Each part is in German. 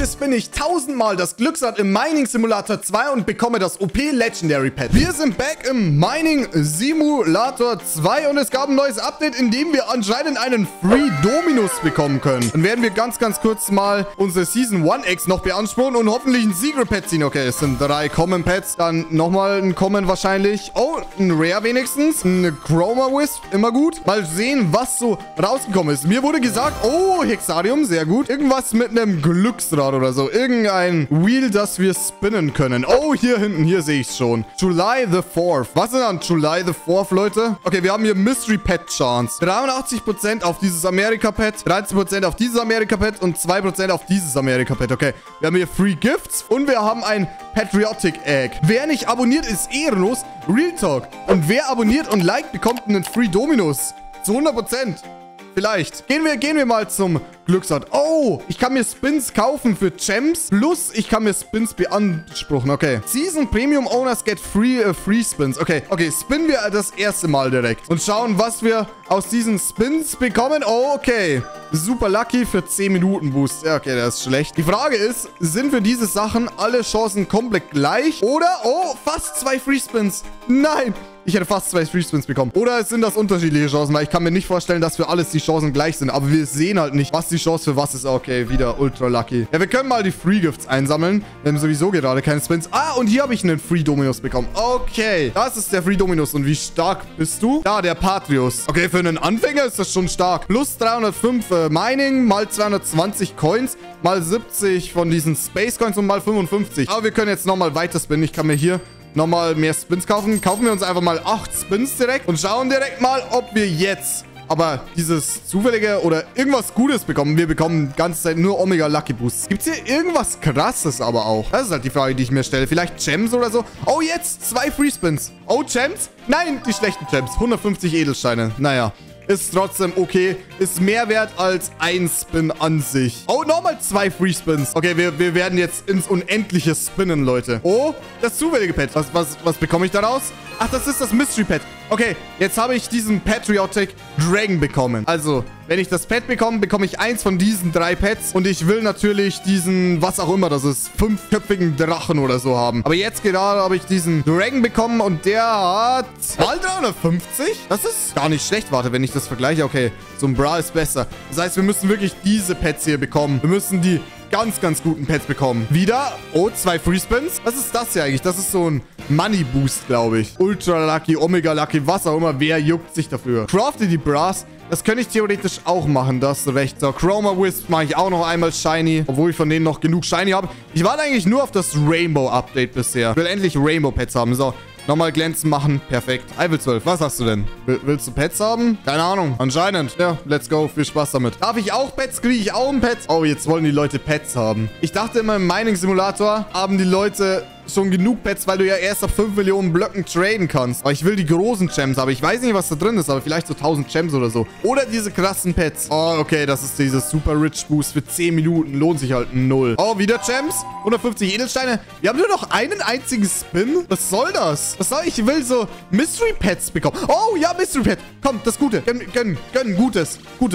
Heute spinne ich 1000-mal das Glücksrad im Mining Simulator 2 und bekomme das OP Legendary Pet. Wir sind back im Mining Simulator 2 und es gab ein neues Update, in dem wir anscheinend einen Free Dominus bekommen können. Dann werden wir ganz kurz mal unsere Season 1 Eggs noch beanspruchen und hoffentlich ein Secret Pet ziehen. Okay, es sind 3 Common Pets, dann nochmal ein Common wahrscheinlich. Oh, ein Rare wenigstens. Ein Chroma Wisp, immer gut. Mal sehen, was so rausgekommen ist. Mir wurde gesagt, oh, Hexarium, sehr gut. Irgendwas mit einem Glücksrad oder so. Irgendein Wheel, das wir spinnen können. Oh, hier hinten, hier sehe ich es schon. July the 4th. Was ist dann July the 4th, Leute? Okay, wir haben hier Mystery Pet Chance. 83% auf dieses America Pet, 13% auf dieses America Pet und 2% auf dieses America Pet. Okay, wir haben hier Free Gifts und wir haben ein Patriotic Egg. Wer nicht abonniert, ist ehrenlos. Real Talk. Und wer abonniert und liked, bekommt einen Free Dominus. Zu 100%. Vielleicht. Gehen wir mal zum Glücksrad. Oh, ich kann mir Spins kaufen für Gems. Plus, ich kann mir Spins beanspruchen. Okay. Season Premium Owners get free Spins. Okay, spinnen wir das erste Mal direkt. Und schauen, was wir aus diesen Spins bekommen. Oh, okay. Super lucky für 10 Minuten Boost. Ja, okay, das ist schlecht. Die Frage ist, sind für diese Sachen alle Chancen komplett gleich? Oder, oh, fast 2 Free Spins. Nein. Ich hätte fast 2 Free Spins bekommen. Oder sind das unterschiedliche Chancen? Weil ich kann mir nicht vorstellen, dass für alles die Chancen gleich sind. Aber wir sehen halt nicht, was die Chance für was ist. Okay, wieder ultra lucky. Ja, wir können mal die Free Gifts einsammeln. Wir haben sowieso gerade keine Spins. Ah, und hier habe ich einen Free Dominus bekommen. Okay, das ist der Free Dominus. Und wie stark bist du? Da, der Patrius. Okay, für einen Anfänger ist das schon stark. Plus 305 Mining, mal 220 Coins, mal 70 von diesen Space Coins und mal 55. Aber wir können jetzt nochmal weiter spinnen. Ich kann mir hier nochmal mehr Spins kaufen. Kaufen wir uns einfach mal 8 Spins direkt und schauen direkt mal, ob wir jetzt aber dieses zufällige oder irgendwas Gutes bekommen. Wir bekommen die ganze Zeit nur Omega Lucky Boosts. Gibt es hier irgendwas Krasses aber auch? Das ist halt die Frage, die ich mir stelle. Vielleicht Gems oder so? Oh, jetzt 2 Free Spins. Oh, Gems? Nein, die schlechten Gems. 150 Edelsteine. Naja. Ist trotzdem okay. Ist mehr wert als ein Spin an sich. Oh, nochmal 2 Free Spins. Okay, wir werden jetzt ins Unendliche spinnen, Leute. Oh, das zufällige Pet. Was bekomme ich daraus? Ach, das ist das Mystery Pet. Okay, jetzt habe ich diesen Patriotic Dragon bekommen. Also, wenn ich das Pet bekomme, bekomme ich eins von diesen 3 Pets. Und ich will natürlich diesen, was auch immer das ist, 5-köpfigen Drachen oder so haben. Aber jetzt gerade habe ich diesen Dragon bekommen und der hat mal 350. Das ist gar nicht schlecht. Warte, wenn ich das vergleiche. Okay, so ein Bra ist besser. Das heißt, wir müssen wirklich diese Pets hier bekommen. Wir müssen die ganz guten Pets bekommen. Wieder. Oh, 2 Free Spins. Was ist das hier eigentlich? Das ist so ein Money Boost, glaube ich. Ultra Lucky, Omega Lucky, was auch immer. Wer juckt sich dafür? Crafty die Bras. Das könnte ich theoretisch auch machen. Da hast du recht. So, Chroma Wisp mache ich auch noch einmal Shiny. Obwohl ich von denen noch genug Shiny habe. Ich warte eigentlich nur auf das Rainbow Update bisher. Ich will endlich Rainbow Pets haben. So. Nochmal glänzen machen. Perfekt. Eiffel 12. Was hast du denn? Willst du Pets haben? Keine Ahnung. Anscheinend. Ja, let's go. Viel Spaß damit. Darf ich auch Pets? Kriege ich auch ein Pet? Oh, jetzt wollen die Leute Pets haben. Ich dachte immer, im Mining Simulator haben die Leute schon genug Pets, weil du ja erst auf 5 Millionen Blöcken traden kannst. Aber ich will die großen Gems. Aber ich weiß nicht, was da drin ist. Aber vielleicht so 1000 Gems oder so. Oder diese krassen Pets. Oh, okay. Das ist dieses Super Rich Boost für 10 Minuten. Lohnt sich halt 0. Oh, wieder Gems. 150 Edelsteine. Wir haben nur noch einen einzigen Spin. Was soll das? Was soll ich? Ich will so Mystery Pets bekommen. Oh, ja, Mystery Pet. Komm, das Gute. Gönnen. Gutes.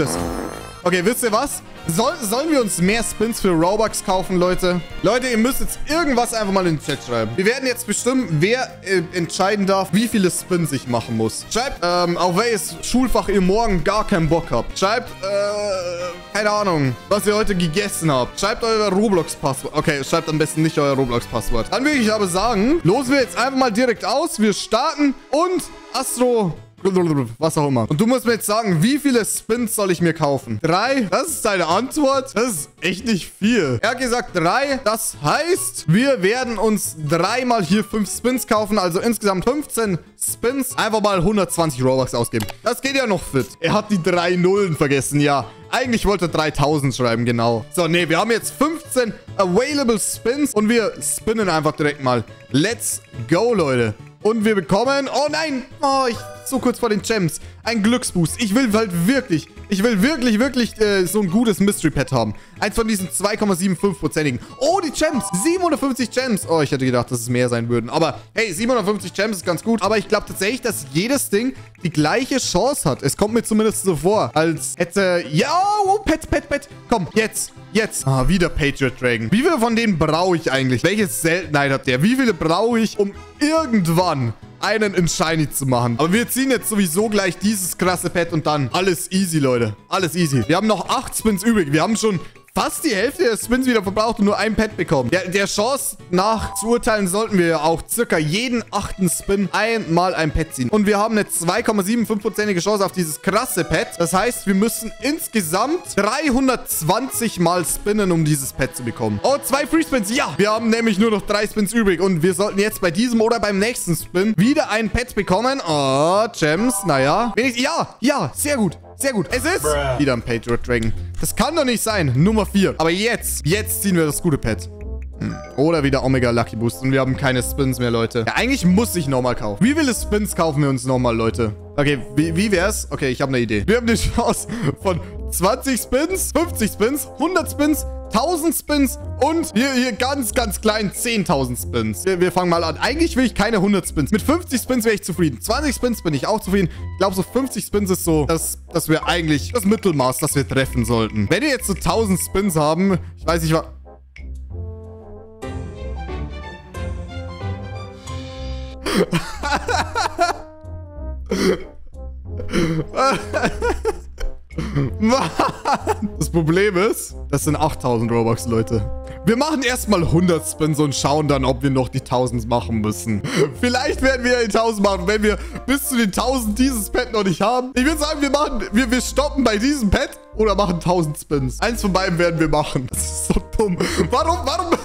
Okay, wisst ihr was? Sollen wir uns mehr Spins für Robux kaufen, Leute? Leute, ihr müsst jetzt irgendwas einfach mal in den Chat schreiben. Wir werden jetzt bestimmen, wer entscheiden darf, wie viele Spins ich machen muss. Schreibt, auf welches Schulfach ihr morgen gar keinen Bock habt. Schreibt, keine Ahnung, was ihr heute gegessen habt. Schreibt euer Roblox-Passwort. Okay, schreibt am besten nicht euer Roblox-Passwort. Dann würde ich aber sagen, losen wir jetzt einfach mal direkt aus. Wir starten und Astro... was auch immer. Und du musst mir jetzt sagen, wie viele Spins soll ich mir kaufen? 3? Das ist deine Antwort? Das ist echt nicht viel. Er hat gesagt 3. Das heißt, wir werden uns 3 mal hier 5 Spins kaufen. Also insgesamt 15 Spins. Einfach mal 120 Robux ausgeben. Das geht ja noch fit. Er hat die 3 Nullen vergessen, ja. Eigentlich wollte er 3000 schreiben, genau. So, nee, wir haben jetzt 15 available Spins. Und wir spinnen einfach direkt mal. Let's go, Leute. Und wir bekommen... Oh nein! Oh, ich so kurz vor den Gems. Ein Glücksboost. Ich will halt wirklich so ein gutes Mystery Pet haben. Eins von diesen 2,75%igen. Oh, die Gems. 750 Gems. Oh, ich hätte gedacht, dass es mehr sein würden. Aber hey, 750 Gems ist ganz gut. Aber ich glaube tatsächlich, dass jedes Ding die gleiche Chance hat. Es kommt mir zumindest so vor, als hätte... Ja, oh, Pet. Komm, jetzt. Ah, wieder Patriot Dragon. Wie viele von denen brauche ich eigentlich? Welche Seltenheit hat der? Wie viele brauche ich, um irgendwann einen in Shiny zu machen? Aber wir ziehen jetzt sowieso gleich dieses krasse Pet und dann alles easy, Leute. Alles easy. Wir haben noch 8 Spins übrig. Wir haben schon fast die Hälfte der Spins wieder verbraucht und nur ein Pet bekommen. Der Chance nach zu urteilen sollten wir ja auch circa jeden 8. Spin einmal ein Pet ziehen. Und wir haben eine 2,75%ige Chance auf dieses krasse Pet. Das heißt, wir müssen insgesamt 320 Mal spinnen, um dieses Pet zu bekommen. Oh, 2 Free Spins. Ja, wir haben nämlich nur noch 3 Spins übrig. Und wir sollten jetzt bei diesem oder beim nächsten Spin wieder ein Pet bekommen. Oh, Gems. Naja. Ja, sehr gut. Sehr gut. Es ist wieder ein Patriot Dragon. Das kann doch nicht sein. Nummer 4. Aber jetzt ziehen wir das gute Pet. Oder wieder Omega Lucky Boost. Und wir haben keine Spins mehr, Leute. Ja, eigentlich muss ich nochmal kaufen. Wie viele Spins kaufen wir uns nochmal, Leute? Okay, wie wär's? Okay, ich habe eine Idee. Wir haben die Chance von 20 Spins, 50 Spins, 100 Spins, 1000 Spins und hier ganz klein 10.000 Spins. Wir fangen mal an. Eigentlich will ich keine 100 Spins. Mit 50 Spins wäre ich zufrieden. 20 Spins bin ich auch zufrieden. Ich glaube, so 50 Spins ist so, dass wir eigentlich das Mittelmaß, das wir treffen sollten. Wenn wir jetzt so 1000 Spins haben, ich weiß nicht, was... Mann. Das Problem ist, das sind 8000 Robux, Leute. Wir machen erstmal 100 Spins und schauen dann, ob wir noch die 1000 machen müssen. Vielleicht werden wir die 1000 machen, wenn wir bis zu den 1000 dieses Pet noch nicht haben. Ich würde sagen, wir stoppen bei diesem Pet oder machen 1000 Spins. Eins von beiden werden wir machen. Das ist so dumm. Warum?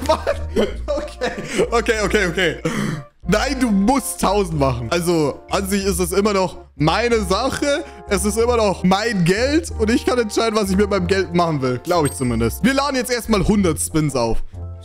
Okay. Nein, du musst 1000 machen. Also, an sich ist es immer noch meine Sache. Es ist immer noch mein Geld. Und ich kann entscheiden, was ich mit meinem Geld machen will. Glaube ich zumindest. Wir laden jetzt erstmal 100 Spins auf.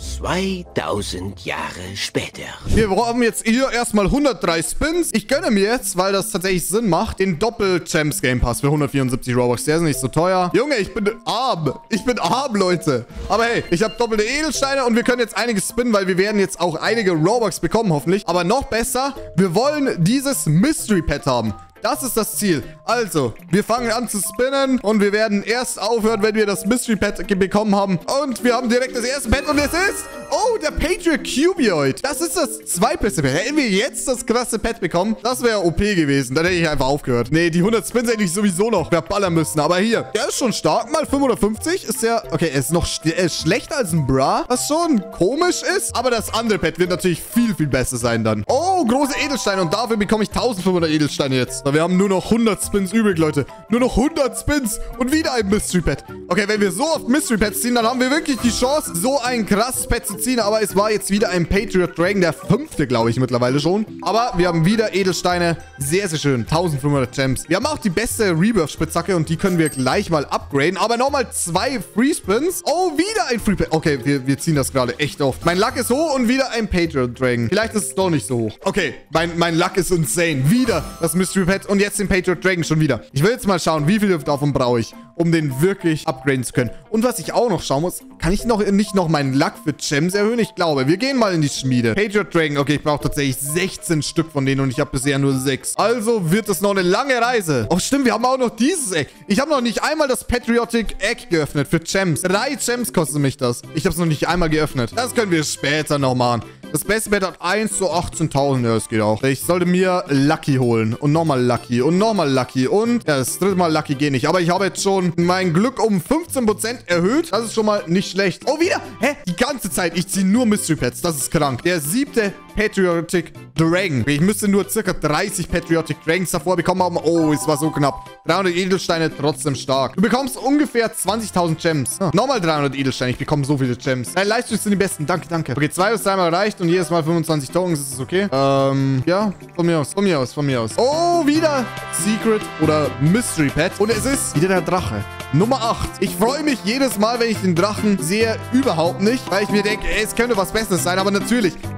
2000 Jahre später. Wir brauchen jetzt hier erstmal 103 Spins. Ich gönne mir jetzt, weil das tatsächlich Sinn macht, den Doppel-Champs Game Pass für 174 Robux. Der ist nicht so teuer. Junge, ich bin arm. Ich bin arm, Leute. Aber hey, ich habe doppelte Edelsteine und wir können jetzt einiges spinnen, weil wir werden jetzt auch einige Robux bekommen, hoffentlich. Aber noch besser, wir wollen dieses Mystery Pet haben. Das ist das Ziel. Also, wir fangen an zu spinnen und wir werden erst aufhören, wenn wir das Mystery Pet bekommen haben. Und wir haben direkt das erste Pet und es ist... Oh, der Patriot Cubioid. Das ist das zweitbeste Pet. Hätten wir jetzt das krasse Pet bekommen, das wäre OP gewesen. Dann hätte ich einfach aufgehört. Nee, die 100 Spins hätte ich sowieso noch verballern müssen. Aber hier, der ist schon stark. Mal 550 ist der... Okay, er ist noch schlechter als ein Bra, was schon komisch ist. Aber das andere Pet wird natürlich viel besser sein dann. Oh, große Edelsteine. Und dafür bekomme ich 1500 Edelsteine jetzt. Wir haben nur noch 100 Spins übrig, Leute. Nur noch 100 Spins und wieder ein Mystery Pet. Okay, wenn wir so oft Mystery Pets ziehen, dann haben wir wirklich die Chance, so ein krasses Pet zu ziehen. Aber es war jetzt wieder ein Patriot Dragon, der 5. glaube ich mittlerweile schon. Aber wir haben wieder Edelsteine. Sehr schön. 1500 Gems. Wir haben auch die beste Rebirth-Spitzhacke und die können wir gleich mal upgraden. Aber nochmal 2 Free Spins. Oh, wieder ein Free Pet. Okay, wir ziehen das gerade echt oft. Mein Luck ist hoch und wieder ein Patriot Dragon. Vielleicht ist es doch nicht so hoch. Okay, mein Luck ist insane. Wieder das Mystery Pet und jetzt den Patriot Dragon schon wieder. Ich will jetzt mal schauen, wie viele davon brauche ich, um den wirklich upgraden zu können. Und was ich auch noch schauen muss, kann ich nicht noch meinen Luck für Gems erhöhen? Ich glaube, wir gehen mal in die Schmiede. Patriot Dragon, okay, ich brauche tatsächlich 16 Stück von denen und ich habe bisher nur 6. Also wird es noch eine lange Reise. Oh, stimmt, wir haben auch noch dieses Egg. Ich habe noch nicht einmal das Patriotic Egg geöffnet für Gems. 3 Gems kostet mich das. Ich habe es noch nicht einmal geöffnet. Das können wir später noch machen. Das beste Bett hat 1 zu 18.000. Ja, das geht auch. Ich sollte mir Lucky holen. Und nochmal Lucky. Und nochmal Lucky. Und ja, das dritte Mal Lucky geht nicht. Aber ich habe jetzt schon mein Glück um 15% erhöht. Das ist schon mal nicht schlecht. Oh, wieder? Hä? Die ganze Zeit. Ich ziehe nur Mystery Pets. Das ist krank. Der 7. Patriotic Dragon. Ich müsste nur circa 30 Patriotic Dragons davor bekommen haben. Oh, es war so knapp. 300 Edelsteine, trotzdem stark. Du bekommst ungefähr 20.000 Gems. Nochmal 300 Edelsteine. Ich bekomme so viele Gems. Deine Leistungen sind die besten. Danke, danke. Okay, 2 bis 3 Mal reicht und jedes Mal 25 Tokens. Ist das okay? Ja, von mir aus. Oh, wieder Secret oder Mystery Pet. Und es ist wieder der Drache. Nummer 8. Ich freue mich jedes Mal, wenn ich den Drachen sehe, überhaupt nicht. Weil ich mir denke, ey, es könnte was Besseres sein. Aber natürlich,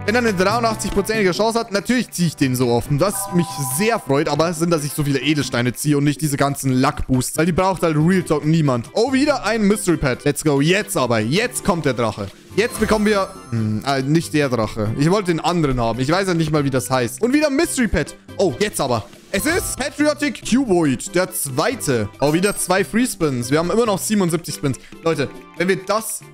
Wenn er eine 83%ige Chance hat, natürlich ziehe ich den so offen. Was mich sehr freut, aber sind, dass ich so viele Edelsteine ziehe und nicht diese ganzen Luck-Boosts. Weil die braucht halt Real Talk niemand. Oh, wieder ein Mystery Pet. Let's go. Jetzt aber. Jetzt kommt der Drache. Jetzt bekommen wir... nicht der Drache. Ich wollte den anderen haben. Ich weiß ja nicht mal, wie das heißt. Und wieder Mystery Pet. Oh, jetzt aber. Es ist Patriotic Cuboid, der zweite. Oh, wieder 2 Free Spins. Wir haben immer noch 77 Spins. Leute, wenn wir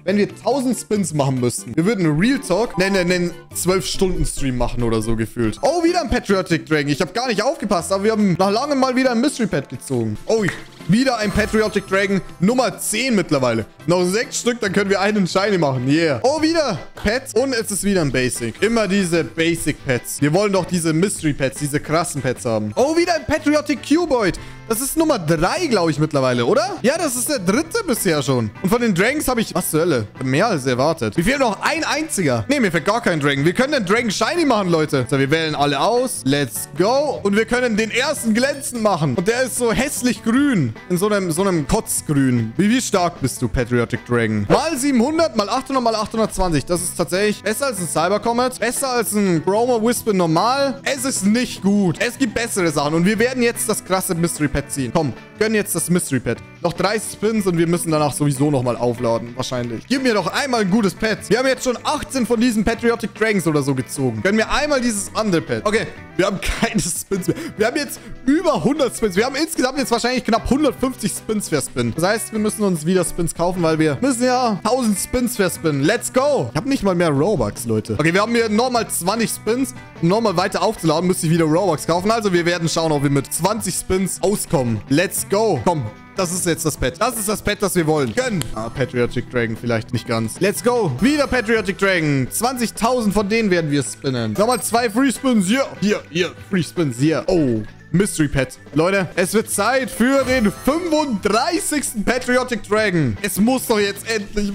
1000 Spins machen müssten, wir würden Real Talk einen 12-Stunden-Stream machen oder so gefühlt. Oh, wieder ein Patriotic Dragon. Ich habe gar nicht aufgepasst, aber wir haben nach langem mal wieder ein Mystery Pet gezogen. Oh, wieder ein Patriotic Dragon Nummer 10 mittlerweile. Noch 6 Stück, dann können wir einen Shiny machen. Yeah. Oh, wieder Pets. Und es ist wieder ein Basic. Immer diese Basic Pets. Wir wollen doch diese Mystery Pets, diese krassen Pets haben. Oh, wieder ein Patriotic Cuboid. Das ist Nummer 3, glaube ich, mittlerweile, oder? Ja, das ist der 3. bisher schon. Und von den Dragons habe ich... Was zur Hölle? Mehr als erwartet. Mir fehlt noch ein einziger. Nee, mir fehlt gar kein Dragon. Wir können den Dragon Shiny machen, Leute. So, wir wählen alle aus. Let's go. Und wir können den ersten glänzend machen. Und der ist so hässlich grün. In so einem Kotzgrün. Wie stark bist du, Patriotic Dragon? Mal 700, mal 800, mal 820. Das ist tatsächlich besser als ein Cyber Comet. Besser als ein Chroma Wisp normal. Es ist nicht gut. Es gibt bessere Sachen. Und wir werden jetzt das krasse Mystery Pet ziehen. Komm, gönn jetzt das Mystery Pet. Noch 30 Spins und wir müssen danach sowieso nochmal aufladen. Wahrscheinlich. Gib mir doch einmal ein gutes Pet. Wir haben jetzt schon 18 von diesen Patriotic Dragons oder so gezogen. Gönn mir einmal dieses andere Pet. Okay, wir haben keine Spins mehr. Wir haben jetzt über 100 Spins. Wir haben insgesamt jetzt wahrscheinlich knapp 150 Spins verspinnen. Das heißt, wir müssen uns wieder Spins kaufen, weil wir müssen ja 1000 Spins verspinnen. Let's go. Ich habe nicht mal mehr Robux, Leute. Okay, wir haben hier nochmal 20 Spins. Um nochmal weiter aufzuladen, müsste ich wieder Robux kaufen. Also wir werden schauen, ob wir mit 20 Spins auskommen. Let's go. Komm. Das ist jetzt das Pet. Das ist das Pet, das wir wollen. Gönn. Ah, Patriotic Dragon vielleicht nicht ganz. Let's go. Wieder Patriotic Dragon. 20.000 von denen werden wir spinnen. Nochmal 2 Free Spins. Hier. Free Spins. Hier. Oh. Mystery Pet. Leute, es wird Zeit für den 35. Patriotic Dragon. Es muss doch jetzt endlich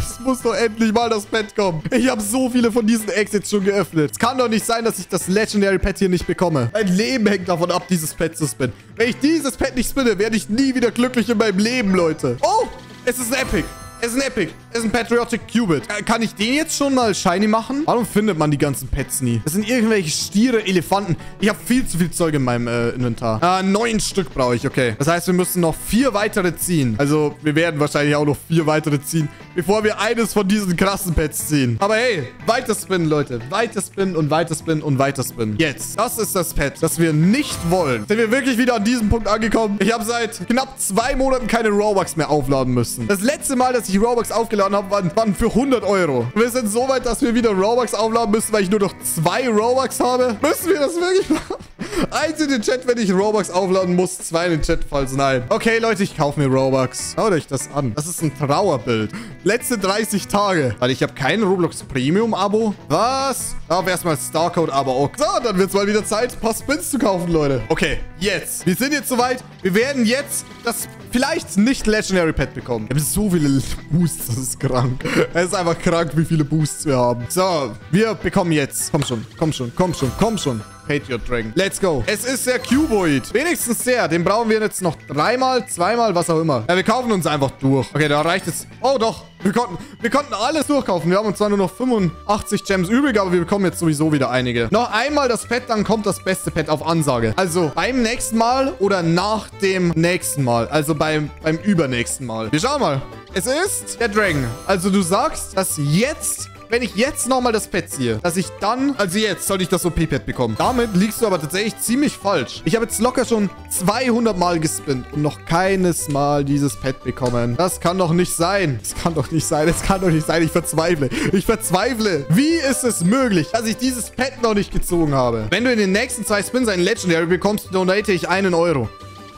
mal das Pet kommen. Ich habe so viele von diesen Exits schon geöffnet. Es kann doch nicht sein, dass ich das Legendary Pet hier nicht bekomme. Mein Leben hängt davon ab, dieses Pet zu spinnen. Wenn ich dieses Pet nicht spinne, werde ich nie wieder glücklich in meinem Leben, Leute. Oh, es ist ein Epic. Es ist ein Epic. Es ist ein Patriotic Cubit. Kann ich den jetzt schon mal shiny machen? Warum findet man die ganzen Pets nie? Das sind irgendwelche Stiere, Elefanten. Ich habe viel zu viel Zeug in meinem Inventar. 9 Stück brauche ich, okay. Das heißt, wir müssen noch 4 weitere ziehen. Also, wir werden wahrscheinlich auch noch 4 weitere ziehen, bevor wir eines von diesen krassen Pets ziehen. Aber hey, weiter spinnen, Leute. Weiter spinnen und weiter spinnen und weiter spinnen. Jetzt. Das ist das Pet, das wir nicht wollen. Sind wir wirklich wieder an diesem Punkt angekommen? Ich habe seit knapp 2 Monaten keine Robux mehr aufladen müssen. Das letzte Mal, dass ich Robux aufgeladen habe, waren für 100 Euro. Wir sind so weit, dass wir wieder Robux aufladen müssen, weil ich nur noch 2 Robux habe. Müssen wir das wirklich machen? 1 in den Chat, wenn ich Robux aufladen muss. 2 in den Chat, falls nein. Okay, Leute, ich kaufe mir Robux. Schaut euch das an. Das ist ein Trauerbild. Letzte 30 Tage. Weil ich habe kein Roblox Premium-Abo. Was? Aber erstmal Starcode, aber okay. So, dann wird es mal wieder Zeit, ein paar Spins zu kaufen, Leute. Okay, jetzt. Wir sind jetzt soweit. Wir werden jetzt das vielleicht nicht Legendary Pet bekommen. Wir haben so viele Boosts, das ist krank. Es ist einfach krank, wie viele Boosts wir haben. So, wir bekommen jetzt. Komm schon. Patriot Dragon. Let's go. Es ist der Cuboid. Wenigstens der. Den brauchen wir jetzt noch 3-mal, 2-mal, was auch immer. Ja, wir kaufen uns einfach durch. Okay, da reicht es. Oh, doch. Wir konnten alles durchkaufen. Wir haben uns zwar nur noch 85 Gems übrig, aber wir bekommen jetzt sowieso wieder einige. Noch einmal das Pet, dann kommt das beste Pet auf Ansage. Also beim nächsten Mal oder nach dem nächsten Mal. Also beim übernächsten Mal. Wir schauen mal. Es ist der Dragon. Also du sagst, dass jetzt... Wenn ich jetzt nochmal das Pet ziehe, dass ich dann... Also jetzt sollte ich das OP-Pet bekommen. Damit liegst du aber tatsächlich ziemlich falsch. Ich habe jetzt locker schon 200 Mal gespinnt und noch keines Mal dieses Pet bekommen. Das kann doch nicht sein. Das kann doch nicht sein. Ich verzweifle. Wie ist es möglich, dass ich dieses Pet noch nicht gezogen habe? Wenn du in den nächsten 2 Spins ein Legendary bekommst, donate ich 1 Euro.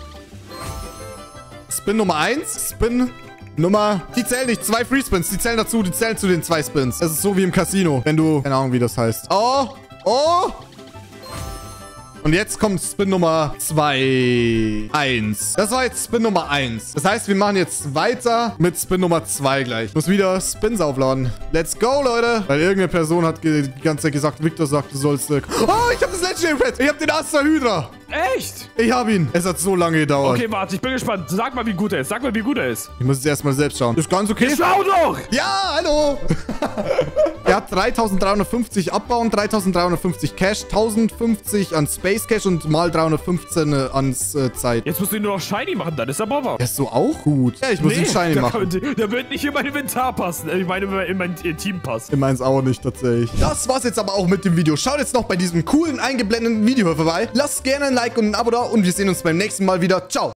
Spin Nummer 1. Spin... Die zählen nicht. 2 Free Spins. Die zählen dazu. Die zählen zu den 2 Spins. Das ist so wie im Casino. Wenn du... Keine Ahnung, wie das heißt. Oh. Und jetzt kommt Spin Nummer 2. 1. Das war jetzt Spin Nummer 1. Das heißt, wir machen jetzt weiter mit Spin Nummer 2 gleich. Ich muss wieder Spins aufladen. Let's go, Leute. Weil irgendeine Person hat die ganze Zeit gesagt, Victor sagt, du sollst... Oh, ich habe das Legendary Pet. Ich habe den Astra Hydra. Echt? Ich habe ihn. Es hat so lange gedauert. Okay, warte, ich bin gespannt. Sag mal, wie gut er ist. Sag mal, wie gut er ist. Ich muss es erstmal selbst schauen. Ist ganz okay. Schau doch! Ja, hallo. Er hat 3350 abbauen, 3350 Cash, 1050 an Space Cash und mal 315 ans Zeit. Jetzt musst du ihn nur noch Shiny machen, dann ist er Baba. Der ist so auch gut. Ja, ich muss ihn Shiny machen. Der wird nicht in mein Inventar passen. Ich meine, in mein Team passen. In meins auch nicht, tatsächlich. Das war's jetzt aber auch mit dem Video. Schaut jetzt noch bei diesem coolen eingeblendeten Video vorbei. Lasst gerne ein Like und ein Abo da und wir sehen uns beim nächsten Mal wieder. Ciao.